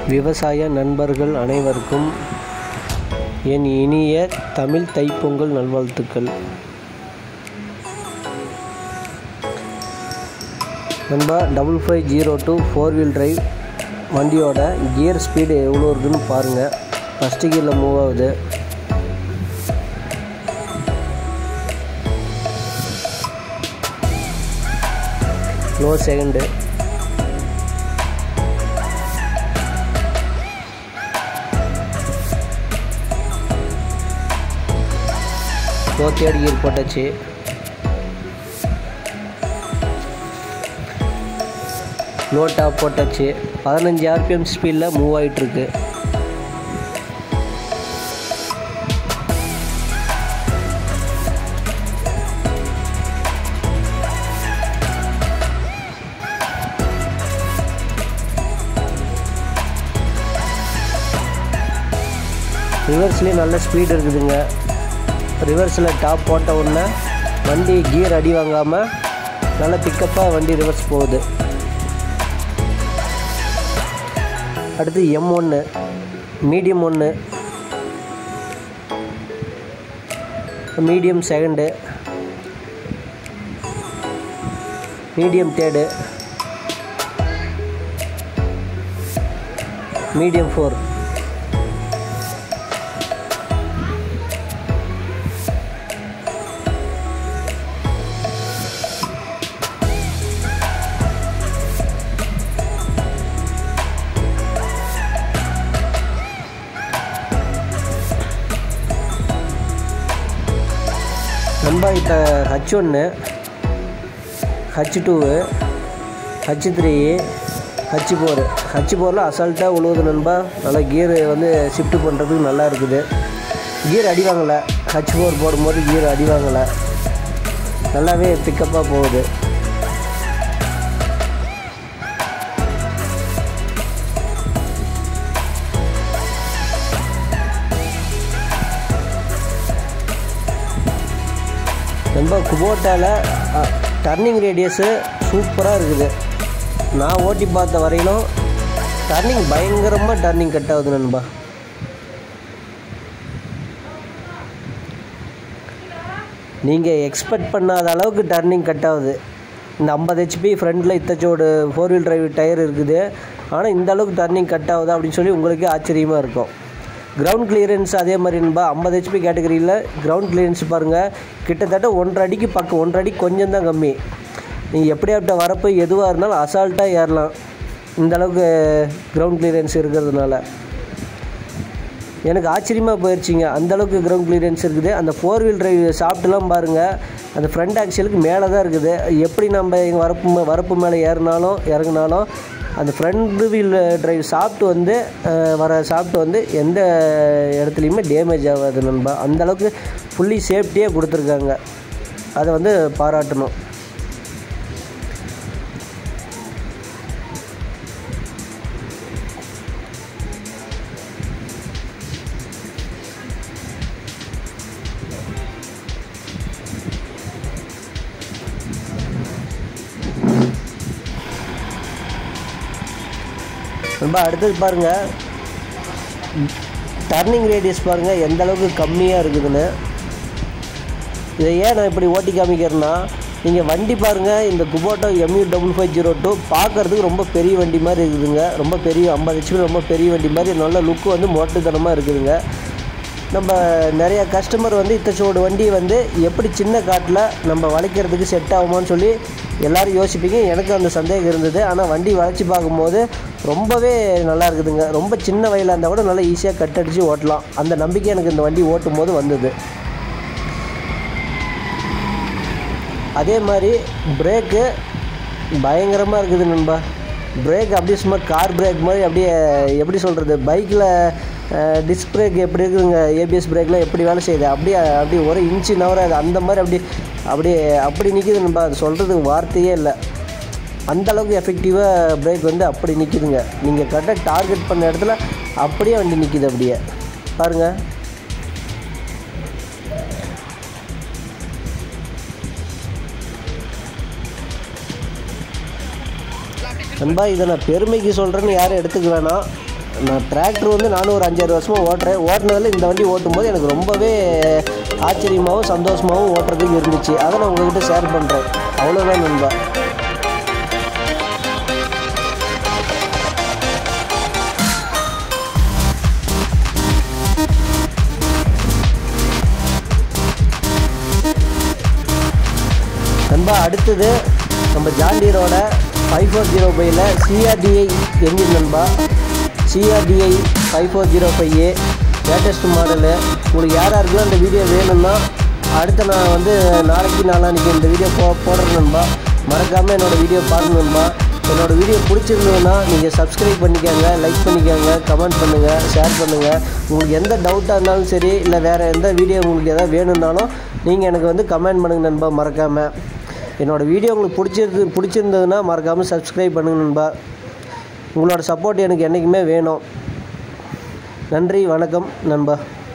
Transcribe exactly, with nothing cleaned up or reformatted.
விவசாய நண்பர்கள் அனைவருக்கும் என் இனிய தமிழ் தைப்பொங்கல் நல்வாழ்த்துக்கள். நண்பா, double five zero two four wheel drive வண்டியோட கியர் ஸ்பீடு எவ்வளோ இருக்குதுன்னு பாருங்கள். ஃபஸ்ட்டு கியரில் மூவ் ஆகுது. Low second, low third gear போட்டாச்சு. லோ டாப் போட்டாச்சு. பதினஞ்சு ஆர்பிஎம் ஸ்பீடில் மூவ் ஆகிட்டுருக்கு. ரிவர்ஸ்லேயும் நல்ல ஸ்பீடு இருக்குதுங்க. ரிவர்ஸில் டாப் போட்ட உடனே வண்டி கியர் அடி வாங்காமல் நல்ல பிக்கப்பாக வண்டி ரிவர்ஸ் போகுது. அடுத்து எம் ஒன்று, மீடியம் ஒன்று, medium second, medium third, medium four. நண்பா, இப்போ ஹச் ஒன்று, H two, H three, H four. H ஃபோரில் அசால்ட்டாக உழுவுது நண்பா. நல்லா கியர் வந்து ஷிஃப்ட் பண்ணுறதுக்கு நல்லா இருக்குது. கியர் அடி வாங்கலை. ஹச் ஃபோர் போடும்போது கியர் அடி வாங்கலை. நல்லாவே பிக்கப்பாக போகுது. ரொம்ப குபோட்டாவில் டர்னிங் ரேடியஸு சூப்பராக இருக்குது. நான் ஓட்டி பார்த்த வரையிலும் டர்னிங் பயங்கரமாக டர்னிங் கட் ஆகுது நண்பா. நீங்கள் எக்ஸ்பெக்ட் பண்ணாத அளவுக்கு டர்னிங் கட் ஆகுது. இந்த ஐம்பது ஹெச்பி ஃப்ரண்டில் இத்தச்சோடு ஃபோர் வீல் டிரைவ் டயர் இருக்குது. ஆனால் இந்த அளவுக்கு டர்னிங் கட் ஆகுது அப்படின்னு சொல்லி உங்களுக்கே ஆச்சரியமாக இருக்கும். கிரவுண்ட் கிளியரன்ஸ் அதே மாதிரி நண்பா. ஐம்பது ஹெச்பி கேட்டகரியில் கிரவுண்ட் கிளியரன்ஸ் பாருங்கள், கிட்டத்தட்ட ஒன்றரை அடிக்கு பக்கம், ஒன்றரை அடி கொஞ்சம் தான் கம்மி. நீங்கள் எப்படியாப்பட்ட வரப்பு எதுவாக இருந்தாலும் அசால்ட்டாக ஏறலாம், இந்தளவுக்கு கிரவுண்ட் கிளியரன்ஸ் இருக்கிறதுனால. எனக்கு ஆச்சரியமாக போயிடுச்சிங்க, அந்தளவுக்கு கிரவுண்ட் கிளியரன்ஸ் இருக்குது. அந்த ஃபோர் வீல் டிரைவ் சாப்பிட்டுலாம் பாருங்கள், அந்த ஃப்ரண்ட் ஆக்சிலுக்கு மேலே தான் இருக்குது. எப்படி நம்ம எங்கள் வரப்பு வரப்பு மேலே ஏறினாலும் இறங்கினாலும் அந்த ஃப்ரண்ட் வீல் டிரைவ் சாப்பிட்டு வந்து வர சாப்பிட்டு வந்து எந்த இடத்துலையுமே டேமேஜ் ஆகாது நண்பா. அந்தளவுக்கு ஃபுல்லி சேஃப்டியாக கொடுத்துருக்காங்க. அதை வந்து பாராட்டணும். ரொம்ப அடுத்தது பாருங்கள், டர்னிங் ரேடியஸ் பாருங்கள் எந்த அளவுக்கு கம்மியாக இருக்குதுன்னு. இதை ஏன் நான் இப்படி ஓட்டி காமிக்கிறேன்னா, நீங்கள் வண்டி பாருங்கள், இந்த Kubota MU double five zero two பார்க்குறதுக்கு ரொம்ப பெரிய வண்டி மாதிரி இருக்குதுங்க. ரொம்ப பெரிய ஐம்பது ஹெச்பி ரொம்ப பெரிய வண்டி மாதிரி நல்ல லுக்கு வந்து மோட்டுத்தனமாக இருக்குதுங்க. நம்ம நிறையா கஸ்டமர் வந்து இத்தச்சோடு வண்டி வந்து எப்படி சின்ன காட்டில் நம்ம வளைக்கிறதுக்கு செட் ஆகுமான்னு சொல்லி எல்லோரும் யோசிப்பீங்க. எனக்கு அந்த சந்தேகம் இருந்தது. ஆனால் வண்டி வளைச்சி பார்க்கும்போது ரொம்பவே நல்லா இருக்குதுங்க. ரொம்ப சின்ன வயலாக இருந்தால் கூட நல்லா ஈஸியாக கட் அடித்து ஓட்டலாம். அந்த நம்பிக்கை எனக்கு இந்த வண்டி ஓட்டும் போது வந்தது. அதே மாதிரி பிரேக்கு பயங்கரமாக இருக்குது நண்பா. பிரேக் அப்படியே சும்மா கார் பிரேக் மாதிரி, அப்படியே எப்படி சொல்கிறது, பைக்கில் டிஸ்க் பிரேக் எப்படி இருக்குதுங்க, ஏபிஎஸ் பிரேக்லாம் எப்படி வேலை செய்யுது, அப்படியே அப்படி ஒரு இன்ச்சு நவராது அந்த மாதிரி அப்படி அப்படியே அப்படி நிற்கிது நண்பா. அது சொல்கிறதுக்கு வார்த்தையே இல்லை. அந்தளவுக்கு எஃபெக்டிவாக பிரேக் வந்து அப்படி நிற்கிதுங்க. நீங்கள் கரெக்டாக டார்கெட் பண்ண இடத்துல அப்படியே வண்டி நிற்கிது. அப்படியே பாருங்கள். நண்பா, இதை நான் பெருமைக்கு சொல்கிறேன்னு யாரும் எடுத்துக்க வேணாம். நான் டிராக்டர் வந்து நானும் ஒரு அஞ்சாறு வருஷமாக ஓட்டுறேன். ஓட்டினதில் இந்த வண்டி ஓட்டும்போது எனக்கு ரொம்பவே ஆச்சரியமாகவும் சந்தோஷமாகவும் ஓட்டுறதுக்கு இருந்துச்சு. அதை நான் உங்கள்கிட்ட ஷேர் பண்ணுறேன். அவ்வளோதான் நண்பா. நண்பா அடுத்தது நம்ம ஜான் டீரோட ஃபைவ் ஃபோர் ஜீரோ ஃபைவ்ல சிஆர்டிஐ என்ஜின் நண்பா. CRDI five four zero five a latest model. உங்களுக்கு யார் யாருக்குலாம் இந்த வீடியோ வேணும்னா அடுத்த நான் வந்து நாளைக்கு நாளான்னைக்கு இந்த வீடியோ போ போடுறேன் நண்பா. மறக்காமல் என்னோடய வீடியோ பாருங்க நண்பா. என்னோடய வீடியோ பிடிச்சிருந்ததுன்னா நீங்கள் சப்ஸ்கிரைப் பண்ணிக்கோங்க, லைக் பண்ணிக்கோங்க, கமெண்ட் பண்ணுங்கள், ஷேர் பண்ணுங்கள். உங்களுக்கு எந்த டவுட்டாக இருந்தாலும் சரி, இல்லை வேறு எந்த வீடியோ உங்களுக்கு எதாவது வேணும்னாலும் நீங்கள் எனக்கு வந்து கமெண்ட் பண்ணுங்கள் நண்பா. மறக்காமல் என்னோடய வீடியோ உங்களுக்கு பிடிச்சிருந்து பிடிச்சிருந்ததுன்னா மறக்காமல் சப்ஸ்கிரைப் பண்ணுங்கள் நண்பா. உங்களோட சப்போர்ட் எனக்கு என்றைக்குமே வேணும். நன்றி, வணக்கம் நண்பா.